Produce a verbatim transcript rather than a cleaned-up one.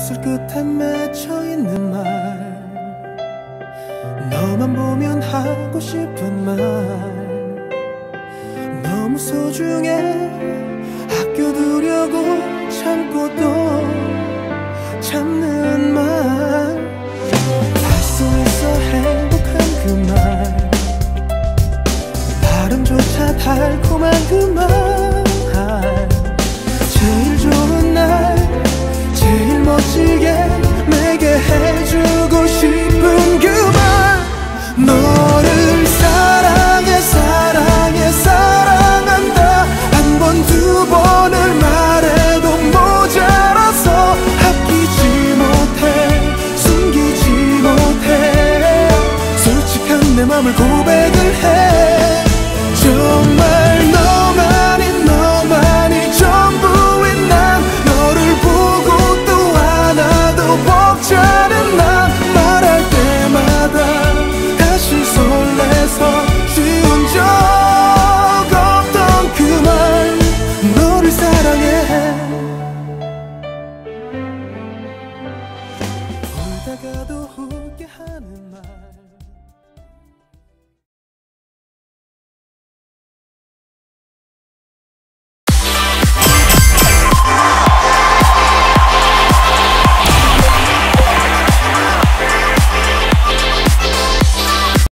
입술 끝에 맺혀있는 말, 너만 보면 하고 싶은 말, 너무 소중해 아껴두려고 참고 또 참는 말, 알 수 있어 행복한 그 말, 발음조차 달콤한 그 말, 제일 좋은 날 제일 멋지게 내게 해주고 싶은 그 말, 너를 사랑해 사랑해 사랑한다. 한 번 두 번을 말해도 모자라서 아끼지 못해 숨기지 못해 솔직한 내 맘을 고백을 해. 정말 너만이 너만이 전부인 난, 너를 보고 또 하나도 벅차는 난, 말할 때마다 다시 설레서 쉬운 적 없던 그 말, 너를 사랑해. 울다가도